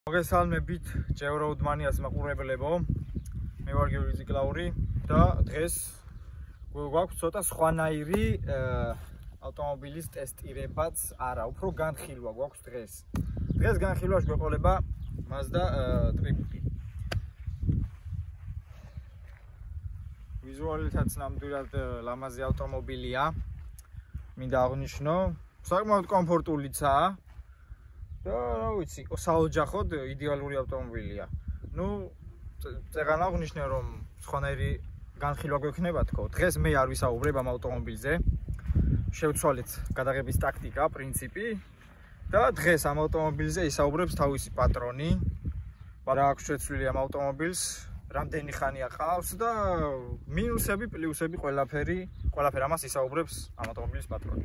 მოგესალმებით ჯევრო უდმანიას მაყურებლებო. მე ვარ გიორგი ციკლაური და დღეს გვაქვს ცოტა სხვანაირი ავტომობილის ტესტირებაც არა, უფრო განხილვა გვაქვს დღეს. დღეს განხილვაში გვეყოლება Mazda ტრიბუტი. ვიზუალითაც ნამდვილად ლამაზი ავტომობილია. მინდა აღვნიშნო, საკმაოდ კომფორტულიცაა. და რა ვიცი, საოჯახოდ იდეალური ავტომობილია. ნუ წეგან აღვნიშნე რომ სხვანაირი განხილვა გვექნება თქო. დღეს მე არ ვისაუბრებ ამ ავტომობილზე. შევცვალეთ გადაღების ტაქტიკა, პრინციპი და დღეს ამ ავტომობილზე ისაუბრებს თავისი პატრონი. რა აქვს შეცვლილი ამ ავტომობილს, რამდენი ხანია ყავს და მინუსები, პლუსები, ყველაფერი ამას ისაუბრებს ამ ავტომობილის პატრონი.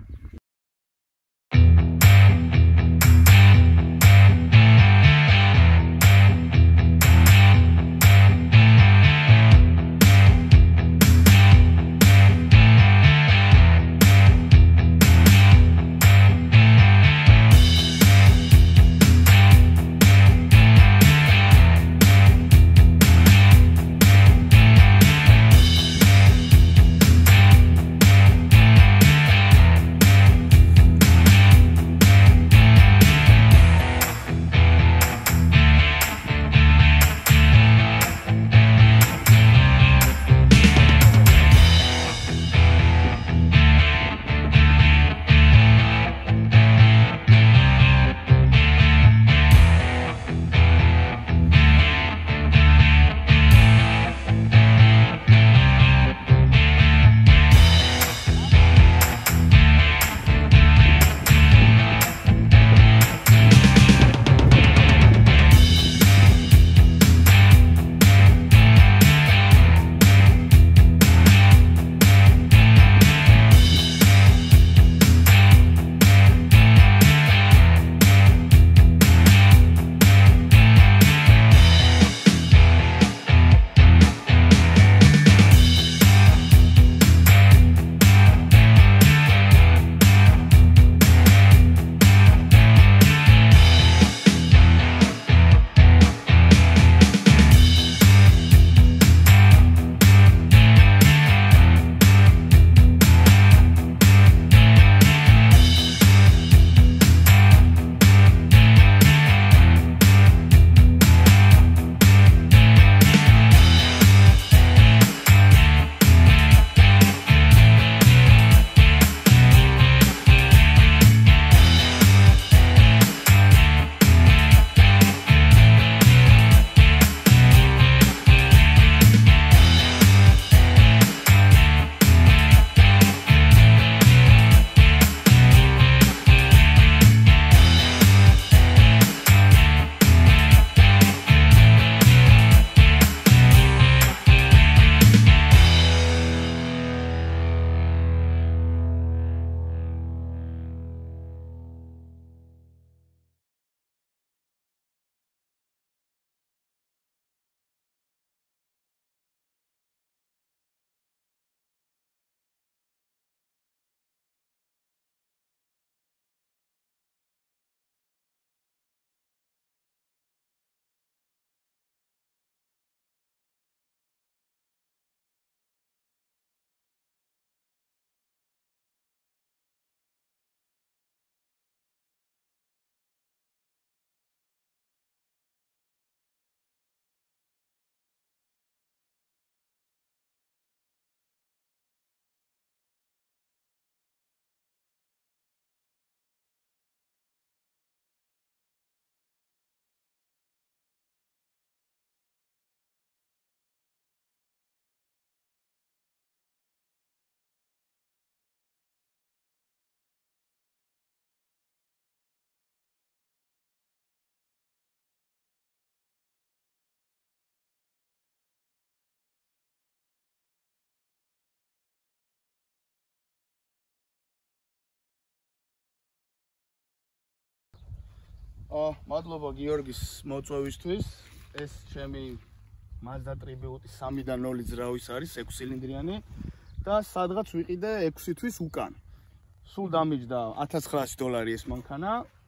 მადლობა გიორგის მოწვევისთვის. ეს ჩემი Mazda ტრიბუტი 3-დან 0 ძრავის არის 6 ცილინდრიანი და სადღაც ვიყიდე 6 თვის უკან. სულ დამიჯდა $1900 ეს მანქანა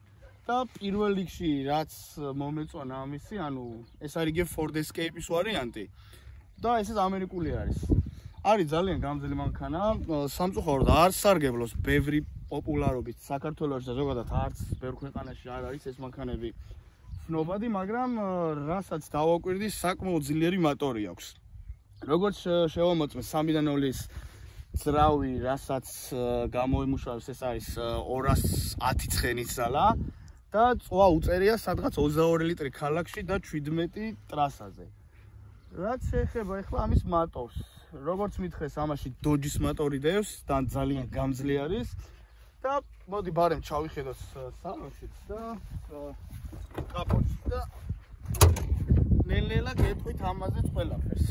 და პირველ რიგში რაც მომეწონა ამისი, ანუ ეს არის იგივე Ford Escape-ის ვარიანტი და ესეც ამერიკული არის. არის ძალიან გამძლე მანქანა, სამწუხაროდ არ სარგებლობს ბევრი პოპულარობით საქართველოში და ზოგადად არც ბევრ ქვეყანაში არ არის ეს მანქანები ცნობადი, მაგრამ რასაც დავაკვირდი, საკმაოდ ძლიერი მოტორი აქვს. როგორც შევამოწმე 3-დან 0-ის ძრავი, რასაც გამოიმუშავებს, ეს არის 210 ცხენის ძალა და წვა უწერია სადღაც 22 ლიტრი ქალაქში და 17 ტრასაზე. რაც შეეხება ახლა ამის მოტორს, როგორც მითხეს, ამაში Dodge-ის მოტორი დევს და ძალიან გამძლე არის და მოდი ბარემ ჩავიხედოთ სალონშიც და კაპოტს და ნელ-ნელა გეტყვით ამაზეც ყველაფერს.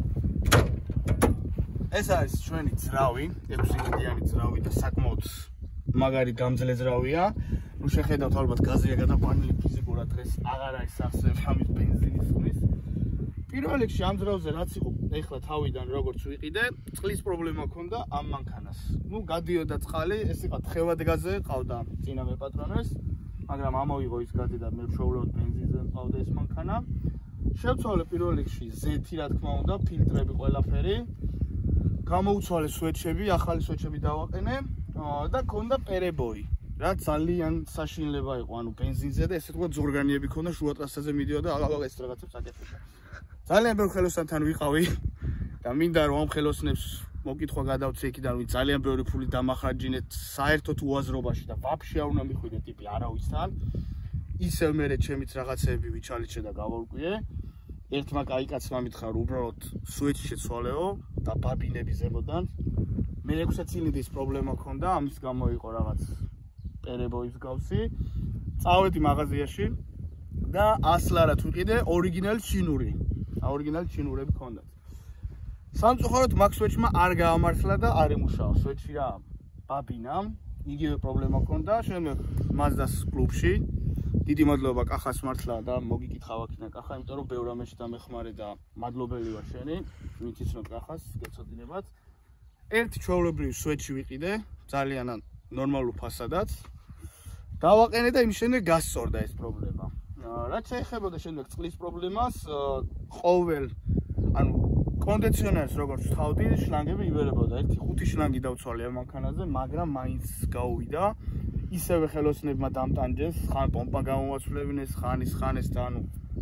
ეს არის ჩვენი ძრავი, 6 ლიტრიანი ძრავი და საკმაოდ მაგარი გამძლე ძრავია. ნუ შეხედავთ ალბათ გაზია გადაყვანილი ფიზიკურად დღეს აღარ არის სახსრები ამის ბენზინის ხმის. პირველ რიგში ამ ძრავზე რაც იყო ეხლა თავიდან როგორც ვიყიდე, წყლის პრობლემა ჰქონდა ამ მანქანას. ნუ გადიოდა წყალი, ეს იყო თხევად გაზზე ყავდა წინა მეპატრონეს, მაგრამ ამოიღო ის გაზი და მე ვშოულობ ბენზინზე ყავდა ეს მანქანა. შევცვალე პირველ რიგში ზეთი, რა თქმა უნდა, ფილტრები ყველაფერი. გამოუცვალე სვეჩები, ახალი სვეჩები დავაყენე და ქონდა პერებოი. რაც ძალიან საშინლება იყო, ანუ ბენზინზე და ესე თქვა ზორგანიები ქონდა შუა ტრასაზე მიდიოდა და ეს რაღაცებს აკეთებდა. ძალიან ბევრ ხელოსანთან ვიყავი და მინდა რომ ამ ხელოსნებს მოკითხვა გადავცე იქიდან, ვინც ძალიან ბევრი ფული დამახარჯინეთ საერთოდ უაზრობაში და ვაფშე არ უნდა მიხვიდე ტიპი არავისთან. ისევ მე ჩემიც რაღაცები ვიჩალიჩე და გავარკვიე. ერთმა კაი კაცმა მითხრა, უბრალოდ სუეჩი შეცვალეო და ბაბინები ზემოდან. მე 6 წილინდრის პრობლემა ჰქონდა, ამის გამო იყო რაღაც პერებოის გავსი. წავედი მაღაზიაში და 100 ლარად ვიყიდე ორიგინალი ჩინური. ორიგინალი ჩინურები ჰქონდათ. სამწუხაროდ მაგ სუეჩმა არ გაამართლა და არ ემუშავა. სუეჩი რა ბაბინა, იგივე პრობლემა ჰქონდა. შემდეგ Mazda-ს კლუბში დიდი მადლობა კახას მართლა და მოგიკითხავ აქედან კახა, იმიტომ რომ ბევრ ამაში დამეხმარე და მადლობელი ვარ შენი, ვინც იცნობ კახას, გეცოდინებათ. ერთი ჩვეულებრივი სუეჩი ვიყიდე, ძალიან ნორმალურ ფასადაც. დავაყენე და იმის შემდეგ გასწორდა ეს პრობლემა. რაც შეეხებოდა შემდეგ წყლის პრობლემას, ყოველ ანუ კონდიციონერს როგორც ვთავდი, შლანგები იბერებოდა. 1-5 შლანგი დავცვალე ამ მანქანაზე, მაგრამ მაინც გაუვიდა. ისევე ხელოსნებმა დამტანჯეს, ხან პომპა გამოვაცვლებინეს, ხან ეს და ანუ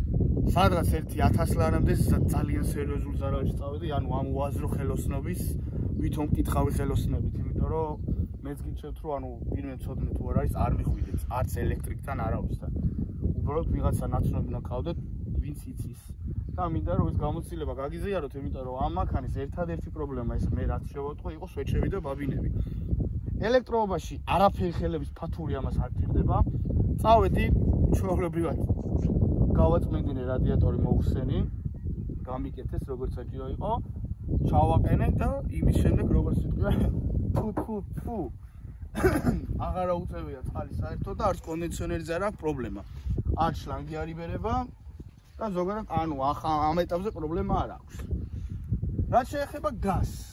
სადღაც 1000 ლარამდე ძალიან სერიოზულ ზარალში წავედი, ანუ ამ უაზრო ხელოსნობის ვითომ მკითხავი ხელოსნებით, იმიტომ რომ მეც გიჩვენებთ რომ ანუ ვინმე ცოდნე თუ არ არის, არ მიხვიდეთ არც ელექტრიკთან არავისთან. უბრალოდ ვიღაცა ნაცნობი ნაკავდეთ, ვინც იცის. და მინდა რომ ეს გამოცდილება გაგიზიაროთ, იმიტომ რომ ამ მანქანის ერთადერთი პრობლემა ეს მე რაც შევატყო იყო სვეჩები და ბაბინები. ელექტროობაში არაფერი ხელების ფათური ამას არ გჭირდება. წავედი ჩვეულებრივად გავაწმენდინე რადიატორი მოუხსენი, გამიკეთეს როგორც საჭირო იყო, ჩავაყენე და იმის შემდეგ როგორც ვიტყვი, ფუ აღარა უწევია წყალი საერთოდ და არც კონდიციონერიც არ აქვს პრობლემა. არ შლანგი არ იბერება და ზოგადად ანუ ამ ეტაპზე პრობლემა არ აქვს. რაც შეეხება გაზს,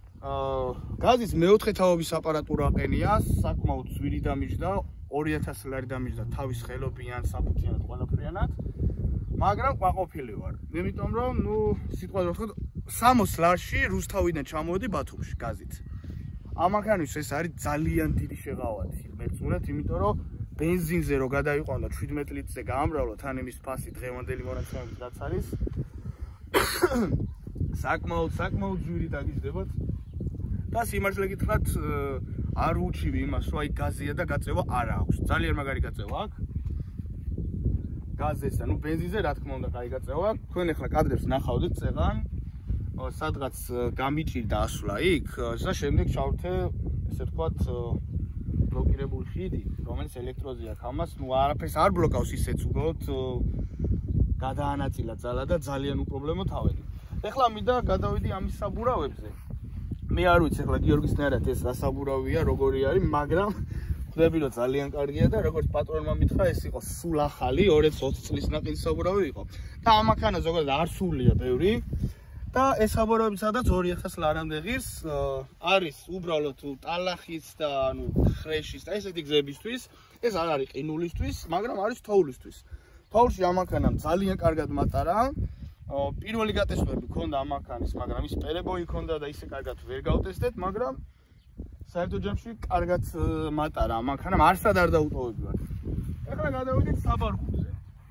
გაზის მეოთხე თაობის აპარატურა აყენია, საკმაოდ ძვირი დამიჯდა, 2000 ლარი დამიჯდა თავის ხელობიან, საფუძიანად ყველაფრიანად, მაგრამ ყვაყოფილი ვარ. იმიტომ რომ, ნუ სიტყვაზე ვთქვათ, 60 ლარში რუსთავიდან ჩამოვედი ბათუმში გაზით. ამ მანქანისთვის ეს არის ძალიან დიდი შეღავათი, მეგწურათ, იმიტომ რომ ბენზინზე რო გადაიყვანო 17 ლიტრზე გაამრავლო თან იმის ფასი დღევანდელი მონაცემებით რაც არის. საკმაოდ ძვირი დაგიჯდებათ. და სიმართლე გითხრათ, არ ვუჩივი იმას, რომ აი გაზია და გაწევა არ აქვს. ძალიან მაგარი გაწევა აქვს. გაზეს და ნუ ბენზინზე რა თქმა უნდა კაი გაწევა აქვს. თქვენ ახლა კადრებს ნახავდით წეღან, სადღაც გამიჭირდა ასვლა იქ და შემდეგ ჩავრთე, ესე ვთქვათ, ბლოკირებული ხიდი, რომელიც ელექტროზე აქვს. ამას ნუ არაფერს არ ბლოკავს ისეც უბრალოდ გადაანაწილა ძალა და ძალიან უპრობლემო თავედი. ეხლა მინდა გადავიდი ამის საბურავებზე. მე არ ვიცი ახლა გიორგისნაირად ეს რა საბურავია, როგორი არის, მაგრამ ხვდები რომ ძალიან კარგია და როგორც პატრონმა მითხრა, ეს იყო სულ ახალი 2020 წლის ნაყინის საბურავი იყო. და ამ მანქანა ზოგადად არ სულია ბევრი და ეს საბურავი სადაც 2000 ლარამდე ღირს არის უბრალოდ ტალახის და ანუ ხრეშის და ესეთი გზებისთვის. ეს არ არის ყინულისთვის, მაგრამ არის თოვლისთვის. თოვლში ამ მანქანამ ძალიან კარგად მატარა. პირველი გატესტები ქონდა ამ მანქანის, მაგრამ ის პერებოი ქონდა და ისე კარგად ვერ გავტესტეთ, მაგრამ საერთო ჯამში კარგად მატარა ამ მანქანამ, არსად არ დაუტოვებია. ეხლა გადავიდეთ საბარგულზე.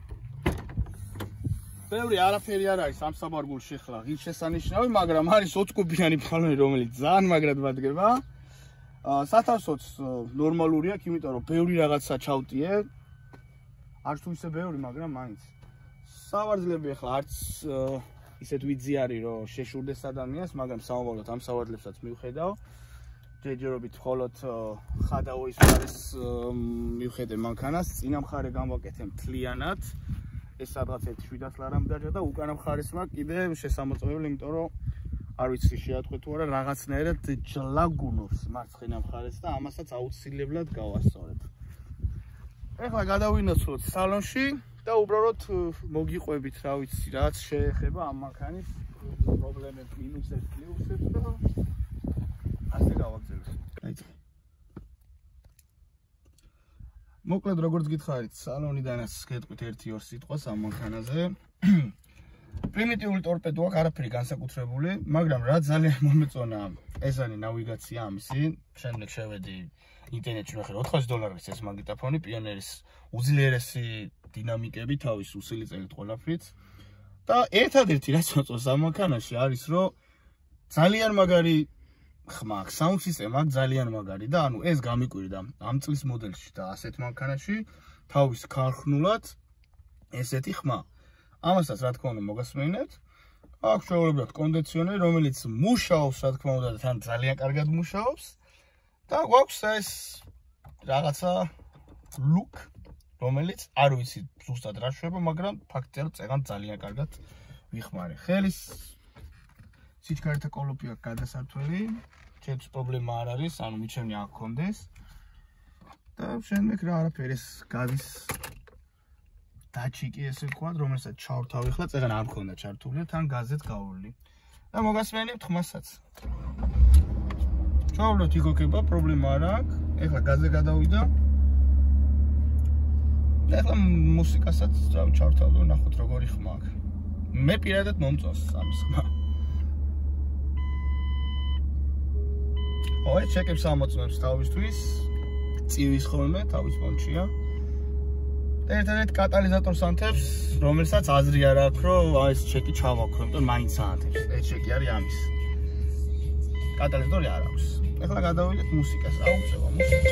ბევრი არაფერი არ არის ამ საბარგულში ხლა ღირს შესანიშნავი, მაგრამ არის 20 კუბიანი ბალონი, რომელიც ძალიან მაგრად ვადგება. სათავსოც ნორმალური აქვს, იმიტომ რომ ბევრი რაღაცა ჩავტიე. არც თუ ისე ბევრი, მაგრამ მაინც. სავარძლები ახლა არც ისეთ ვიძი არის, რომ შეშურდეს ადამიანს, მაგრამ სამომავლოდ ამ სავარძლებსაც მივხედავ. ჯერჯერობით მხოლოდ ხადაო ის არის მივხედე მანქანას, წინა მხარე გამვაკეთე მთლიანად. ეს სადღაც 700 ლარამ დაჯდა და უკანა მხარეს მაქვს კიდე შესამოწმებელი, იმიტომ რომ არ ვიცი შეატყვე თუ არა რაღაცნაირად ჯლაგუნობს მარცხენა მხარეს და ამასაც აუცილებლად გავასწორებ. ეხლა გადავინოცვლოთ სალონში და უბრალოდ მოგიყვებით, რა ვიცი, რაც შეეხება ამ მანქანის პრობლემებს, მინუსებს, პლუსებს და ასე გავაგზავნოთ. მოკლედ როგორც გითხარით, სალონიდანაც გეტყვით 1-2 სიტყვას ამ მანქანაზე. პრიმიტიული ტორპედო აქვს, არაფერი განსაკუთრებული, მაგრამ რა ძალიან მომეწონა, ეს არის ნავიგაცია ამისი. შემდეგ შევედი ინტერნეტში ვახე $400 ეს მაგნიტოფონი, პიონერის უძლიერესი დინამიკები, თავის უსილიწელით ყველაფრით. და ერთადერთი რაც მოწონს ამ მანქანაში არის, რომ ძალიან მაგარი ხმა აქვს, საუნდ სისტემა აქვს ძალიან მაგარი და ანუ ეს გამიკვირდა ამ წლის მოდელში და ასეთ მანქანაში თავის ქარხნულად ესეთი ხმა. ამასაც რა თქმა უნდა მოგასმენთ. აქვს ჩვეულებრივად კონდიციონერი, რომელიც მუშაობს, რა თქმა უნდა, თან ძალიან კარგად მუშაობს და გვაქვს ეს რაღაცა look, რომელიც არ ვიცი ზუსტად რა შვება, მაგრამ ფაქტია, რომ წეგან ძალიან კარგად ვიხმარე. ხელის სიჩქარეთა კოლოფი აქვს გადასართველი, ჩემთვის პრობლემა არ არის, ანუ მიჩემნი აქ კონდეს. და შემდეგ რა არაფერი ეს გადის დაჩიკი ესე ვქოთ, რომელსაც ჩავრთავ ახლა, წეგან არ მქონდა ჩართული, თან გაზეთ გავრული. და მოგასმენებთ ხმასაც. ჩავვლოთ იგოქება, პრობლემა არ აქვს. ეხლა გაზე გადავიდა. და ეხლა მუსიკასაც ჩავრთავ და ნახოთ როგორი ხმა აქვს. მე პირადად მომწონს ამის ხმა. ой, ჩეკებს ამოწმებს თავისთვის. წივის ხოლმე თავის ფონჩია. და ერთადერთ კატალიზატორს ანთებს, რომელსაც აზრი არ აქვს, რომ ეს ჩეკი ჩავაქრო, იმიტომ მაინც ანთებს. ეს ჩეკი არის ამის. კატალიზატორი არ აქვს. ეხლა გადავიდეთ მუსიკას, აუწევა მუსიკა.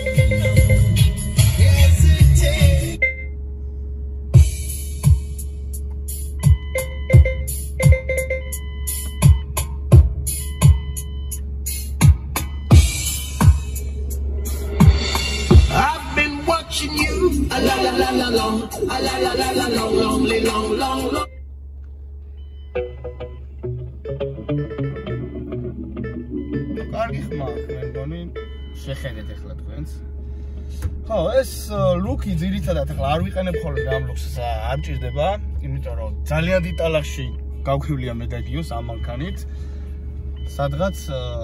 კარგი ხმა, მე მგონი შეხედეთ ახლა თქვენს. ხო, ეს ლუკი ძირითადად ახლა არ ვიყენებ ხოლმე ამ ლუქს, არ მჭირდება, იმიტომ რომ ძალიან დეტალში გავქვივლია მე და გიოს ამ მანქანით. სადღაც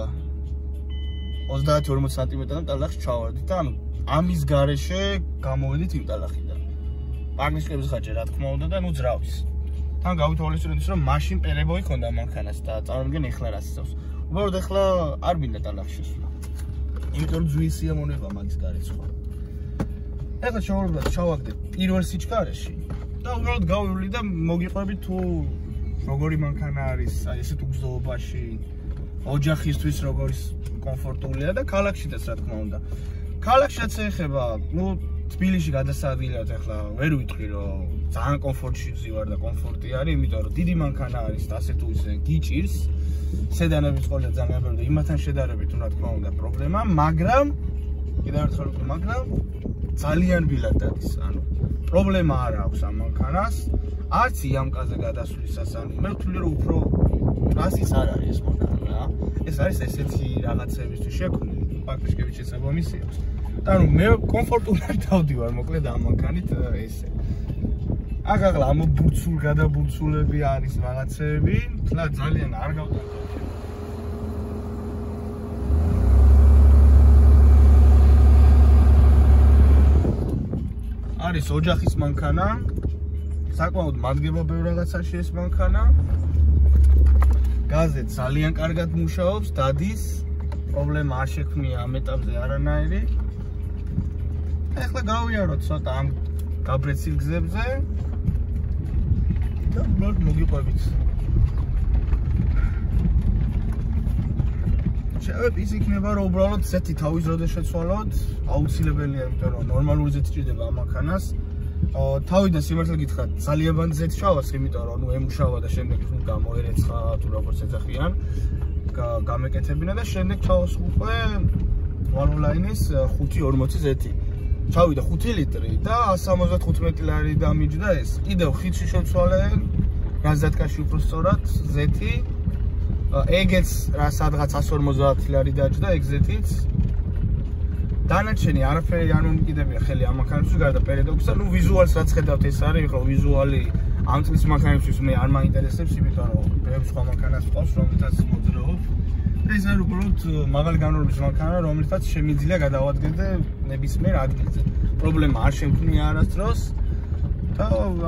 30-40 სანტიმეტრიდან ტალახს ჩავარდით და ანუ ამის გარეშე გამოვედით იმ ტალახიდან. პარკნიშკების ხაჭე რა თქმა უნდა და ნუ ძრავის. თან გავითვალისწინეთ რომ მაშინ პერებოი ქონდა მანქანას და წარმოგენ ეხლა რა სიცავს. უბრალოდ ეხლა არ მინდა ტალახს შესვლა. იმიტომ რომ ძვისი ამონება მაგის გარეშე ხო. ეხლა შევარდეთ ჩავაგდე პირველ სიჩქარეში და უბრალოდ გავივლი და მოგიყვებით თუ როგორი მანქანა არის, აი ესეთ უგზოობაში, ოჯახისთვის როგორი კომფორტულია და ქალაქშიც რა თქმა უნდა. ქალაქშიც ეხება, ნუ თბილისში გადასადგილად ახლა ვერ ვიტყვი რომ ძალიან კომფორტში ვზივარ და კომფორტი არის, იმიტომ რომ დიდი მანქანა არის და ასე თუ ისე გიჭირს. სედანების ყოლა ძალიან ბევრი და იმათთან შედარებით რა თქმა უნდა პრობლემა, მაგრამ კიდევ ერთხელ ვთქვი, მაგრამ ძალიან ბილად დადის, ანუ პრობლემა არ აქვს ამ მანქანას, არც იამკაზე გადასვლისას, ანუ მე ვთვლი რომ უფრო პრასის არ არის ეს მანქანა. ეს არის ესეთი რაღაცებისთვის შექმნილი, პარკნიშკების შესაბამისი აქვს. და ანუ მე კომფორტულად დავდივარ მოკლედ ამ მანქანით ესე. აქ ახლა ამ გადაბურცულები არის რაღაცები, თლა ძალიან არ გავტანჯობ. არის ოჯახის მანქანა. საკმაოდ მადგება ბევრ რაღაცაში ეს მანქანა. გაზი ძალიან კარგად მუშაობს, დადის. პრობლემა არ შექმნია ამ ეტაპზე არანაირი. ეხლა გავიაროთ ცოტა ამ გაბრეცილ გზებზე. და მოგიყვებით. შევეპის იქნება რომ უბრალოდ ზეთი თავის როდეს შეცვალოთ, აუცილებელია, იმიტომ რომ ნორმალური ზეთი ჭირდება ამ მანქანას. თავიდან სიმართლე გითხრათ, ძალიან ბანძ ზეთი ჩავას, იმიტომ რომ ემუშავა და შემდეგ გამოერეცხა თუ როგორც ეძახიან, გამეკეთებინა და შემდეგ ჩავას უკვე Valvoline-ის 540 ზეთი. ჩავიდა 5 ლიტრი და 175 ლარი დამიჯდა ეს. კიდევ ხიდში შევცვალე, გაზატკაში უფრო სწორად ზეთი. ეგეც რა სადღაც 150 ლარი დაჯდა ეგ ზეთიც. დანარჩენი არაფერი არ მომკიდებია ხელი ამ მანქანებში გარდა პერედოქსა, ნუ ვიზუალს რაც ხედავთ ეს არის, ხო ვიზუალი ამ წლის მანქანებში მე არ მაინტერესებს, იმიტომ რომ ბევრ სხვა მანქანას ყავს, რომელთაც მოძრაობ. ეს არის უბრალოდ მაღალი განმავლობის მანქანა, რომელთაც შემიძლია გადავადგენდე ნებისმიერ ადგილზე. პრობლემა არ შემქმნია არასდროს და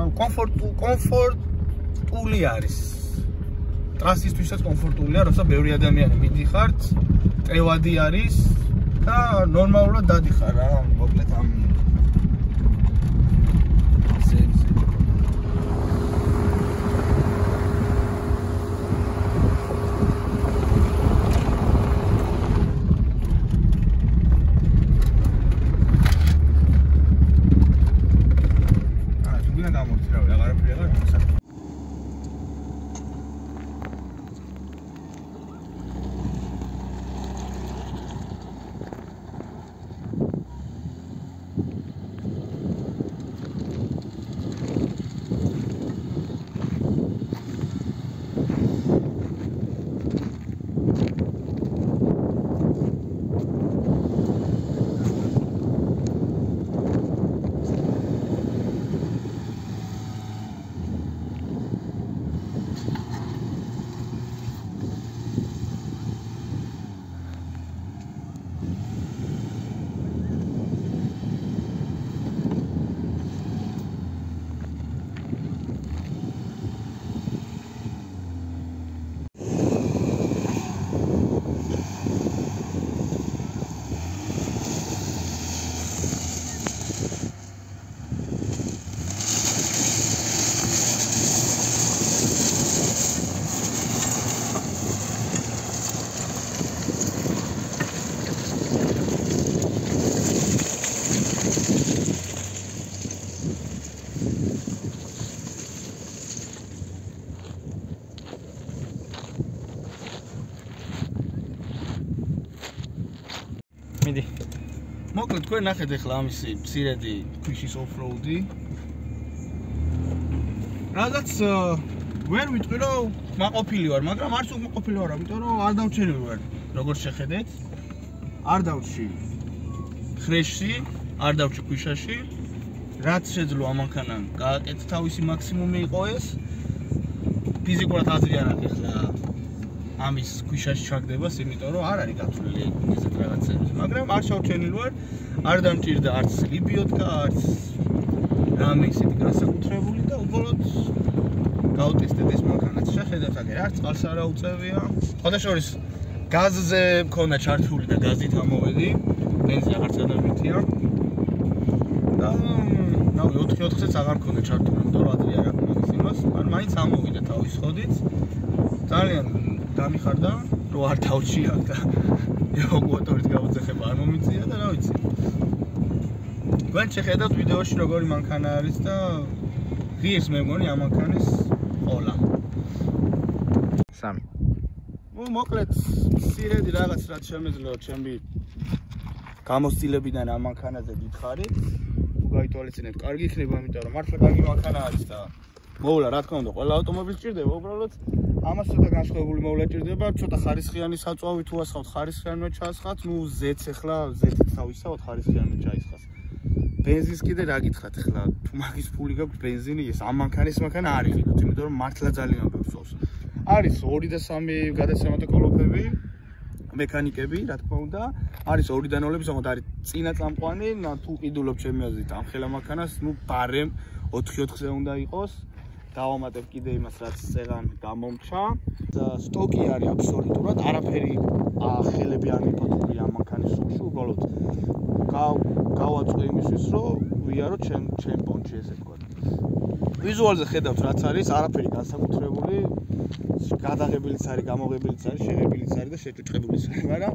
კომფორტული არის. ტრასისთვისაც კომფორტულია, როცა ბევრი ადამიანი მიდიხართ, წევადი არის და ნორმალურად დადიხარ რა, მოკლედ ამ ზეთზე. თუ გინდა გამორთი რა, აღარაფერი აღარ გასაკეთებ. მიდი. მოკლედ თქვენ ნახეთ ახლა ამისი მცირედი ქვიშის ოფროუდი. რადგან ვერ ვიტყვი რომ მაყოფილი ვარ, მაგრამ არც უკ მაყოფილი ვარ, იმიტომ რომ არ დავჩენილი ვარ. როგორც შეხედეთ, არ დავში ხრეშში, არ დავში ქვიშაში. რაც შეძლო ამ მანქანამ გააკეთა თავისი მაქსიმუმი იყო ეს. ფიზიკურად აზრი არ აქვს ახლა ამის ქვიშაში ჩაგდებას, იმიტომ რომ არ არის გათვლილი ესეთ რაღაცები. მაგრამ არ შევჩენილი ვარ, არ დამჭირდა არც ლიბიოტკა, არც რამე ისეთი განსაკუთრებული და უბრალოდ გავტესტეთ ეს მანქანაც. შეხედეთ აგერ, არც წყალს არ აუწევია. ხოდაშორის გაზზე მქონდა ჩართული და გაზით ამოვედი. ბენზინი აღარც გადამითია. და ნავი 4-4-საც აღარ მქონდა ჩართული, იმიტომ რომ აზრი არ აქვს მაგის იმას, მაგრამ მაინც ამოვიდა თავის ხოდით. ძალიან დამიხარდა, რომ არ დავჭია და ევაკუატორით გავუძეხება არ მომიწია და რა ვიცი. თქვენ შეხედავთ ვიდეოში როგორი მანქანა არის და ღირს მე მგონი ამ მანქანის ყოლა. 3. მოკლედ სირედი რაღაც რაც შემეძლო ჩემი გამოცდილებიდან ამ მანქანაზე გითხარით. თუ გაითვალისწინებთ, კარგი იქნება, იმიტომ რომ მართლა კარგი მანქანა არის და მოვლა რა თქმა უნდა, ყველა ავტომობილს ჭირდება, უბრალოდ ამას ცოტა განსხვავებული მოვლა ჭირდება, ცოტა ხარისხიანი საწვავი თუ ასხავთ, ხარისხიანმა ჩაასხათ, ნუ ზეთს ახლა ზეთით თავისავთ ხარისხიანმა ჩაისხას. ბენზინს კიდე რა გითხრათ ახლა, თუ მაგის ფული გაქვთ ბენზინი, ეს ამ მანქანის მანქანა არ იყიდოთ, იმიტომ რომ მართლა ძალიან ბევრს სვავს. არის 2 და 3 გადაცემათა კოლოფები, მექანიკები, რა თქმა უნდა, არის ორი დანოლები, ზოგადად არის წინა წამყვანი, თუ ყიდულობ ჩემი აზრით ამ ხელა მანქანას, ნუ ბარემ 4-4-ზე უნდა იყოს. დავამატებ კიდე იმას, რაც წეგან გამომჩა. სტოკი არის აბსოლუტურად, არაფერი ხელები არ მიფოთული ამ მანქანის სულში, უბრალოდ გავაწყო იმისთვის, რომ ვიარო ჩემ პონჩი ესე ვთქვა. ვიზუალზე ხედავთ რაც არის, არაფერი განსაკუთრებული, გადაღებილიც არის, გამოღებილიც არის, შეღებილიც არის და შეჭუჭყებულიც არის, მაგრამ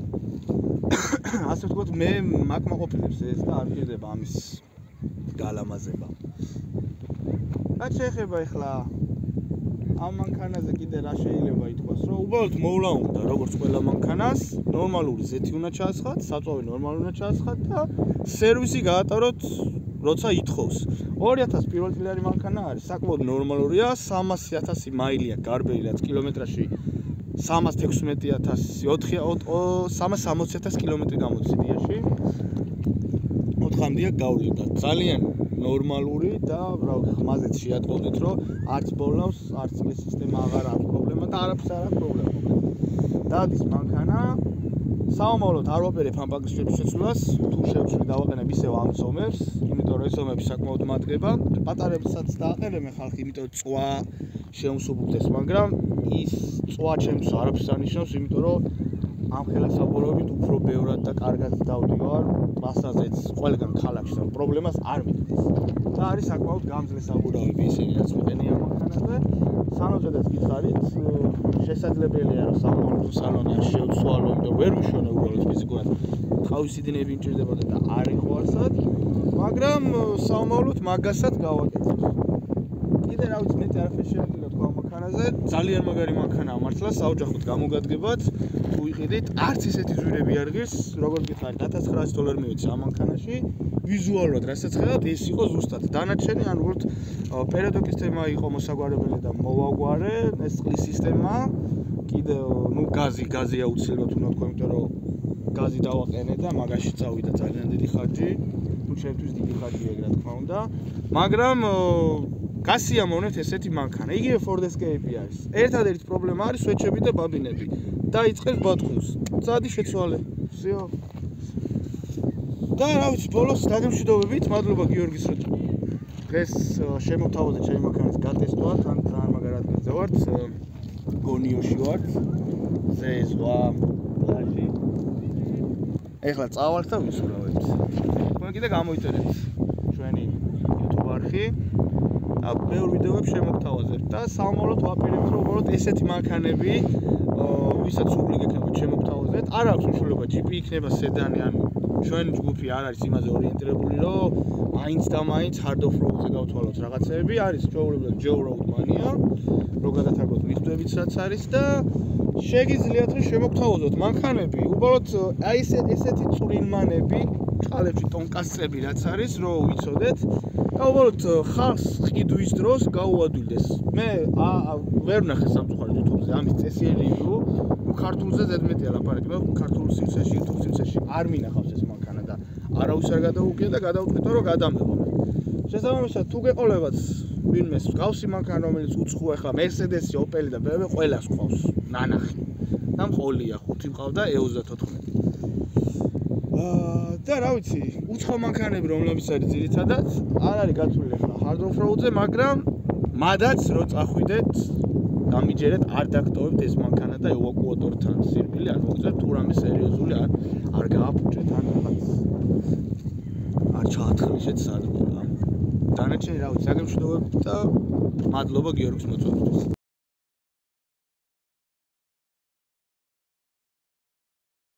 ასე ვთქვათ, მე მაგ მაყოფილებს ეს და არ მჭირდება ამის გალამაზება. რაც შეეხება ახლა ამ მანქანაზე კიდე რა შეიძლება ითქვას, რომ უბრალოდ მოვლა უნდა, როგორც ყველა მანქანას, ნორმალური ზეთი უნდა ჩაასხათ, საწვავი ნორმალური უნდა ჩაასხათ და სერვისი გაატაროთ, როცა ითხოვს. 2000 პირველ წლიანი მანქანა არის, საკმაოდ ნორმალურია, 300.000 მაილია გარბელი, რაც კილომეტრაში 360.000 კილომეტრი გამოდის სიდიაში. 4-მდეა გავლიდა. ძალიან ნორმალური და რა ვიცი, ხმაზეც შეატყობდით, რომ არც ბოლავს, არც წლის სისტემა აღარ აქვს პრობლემა და არაფერს არ აქვს პრობლემა. დადის მანქანა. საომავლოდ არ ვაპირებ ამ ბაგის შეცვლას, თუ შევცვლი დავაყენებ ისევ ამ ზომებს, იმიტომ რომ ეს ზომები საკმაოდ მატგება. პატარებსაც დააყენებ ხალხი, იმიტომ რომ წვა შეუმსუბუქდეს, მაგრამ ის წვა ჩემს არაფერს არ ნიშნავს, იმიტომ რომ ამ ხელასაბოლოებით უფრო ბევრად და კარგად დავდივარ, მასაზეც ყველგან ქალაქში და პრობლემას არ მიგდეს. და არის საკმაოდ გამძლე საბურავები ისინი, რაც მიყენია ამ მანქანაზე. სანოძედაც გითხარით, შესაძლებელია რომ საომავლო სალონი არ შევცვალო, იმიტომ ვერ ვიშოვე უბრალოდ ფიზიკურად. ყავის სიდნეები მჭირდებოდა და არ იყო არსად, მაგრამ საომავლოდ მაგასაც გავაკეთებ. კიდე რა ვიცი, მეტი არაფერი შეგვიძლია თქვა ამ მანქანაზე, ძალიან მაგარი მანქანაა მართლა, საოჯახოდ გამოგადგებათ. თუ იყიდით, არც ისეთი ზვირები არ ღირს, როგორც გითხარით, $1900 მივეცი ამ მანქანაში. ვიზუალურად რასაც ხედავთ, ეს იყო ზუსტად. დანარჩენი ან უბრალოდ პერედოკის სისტემა იყო მოსაგვარებელი და მოვაგვარე, ეს წყლის სისტემა, კიდე ნუ გაზი აუცილებლად უნდა თქვა, იმიტომ რომ გაზი დავაყენე და მაგაში წავიდა ძალიან დიდი ხარჯი. ნუ ჩემთვის დიდი ხარჯია, რა თქმა უნდა. მაგრამ გასიამოვნეთ ესეთი მანქანა. იგივე Ford Escape არის. ერთადერთი პრობლემა არის სვეჩები და ბაბინები. დაიწყებს ბათქუნს. წადი შეცვალე. всё. და რა ვიცი, ბოლოს დაგემშვიდობებით, მადლობა გიორგის, რომ დღეს შემოვთავაზე ჩემი მანქანის გატესტვა, თან ძალიან მაგარ ადგილზე ვართ. გონიოში ვართ. ზღვა, პლაჟი. ეხლა წავალთ და ვისურვებთ. თქვენ კიდე გამოიწერეთ ჩვენი YouTube არხი. ბევრ ვიდეოებს შემოგთავაზებთ და საომავლოდ ვაპირებთ, რომ უბრალოდ ესეთი მანქანები, ვისაც სული გექნებათ შემოგთავაზეთ. არ აქვს მნიშვნელობა, GP იქნება სედანი ან ჩვენი ჯგუფი არ არის იმაზე ორიენტირებული, რომ მაინც და მაინც hard off-road-ზე გავთვალოთ რაღაცეები, არის ჩვეულებრივად Joe Road mania, რო გადათარგოთ მიხვდებიც რაც არის და შეგიძლიათ რომ შემოგთავაზოთ მანქანები, უბრალოდ აი ესეთი წვრილმანები, წყალებში ტონკასწები რაც არის, რომ ვიცოდეთ და უბრალოდ ხალხს ყიდვის დროს გაუადვილდეს. მე ვერ ვნახე სამწუხაროდ YouTube-ზე ამის წესიერი რევიუ, ქართულზე ზედმეტია ლაპარაკი, მაგრამ ქართულ სივრცეში, YouTube სივრცეში არ მინახავს ეს მანქანა და არავის არ გადაუგია და გადავწყვიტე რომ გადამეღო. შესაბამისად, თუ გეყოლებათ ვინმეს მსგავსი მანქანა, რომელიც უცხოა, ახლა Mercedes-ი, Opel-ი და BMW ყველას ყავს ნანახი. და მყოლია 5 მყავდა E34. და რა ვიცი, უცხო მანქანები რომლებიც არის ძირითადად, არ არის გათვლილი ახლა hard off-road-ზე, მაგრამ მადაც რო წახვიდეთ, გამიჯერეთ, არ დაგტოვებთ ეს მანქანა და ევაკუატორთან სირბილი არ მოგწევთ, თუ რამე სერიოზული არ გააფუჭეთ ან რაღაც არ ჩაათხრიშეთ სადღაც. დანარჩენი რა ვიცი, საგემშვიდობებით და მადლობა გიორგის მოწვევისთვის.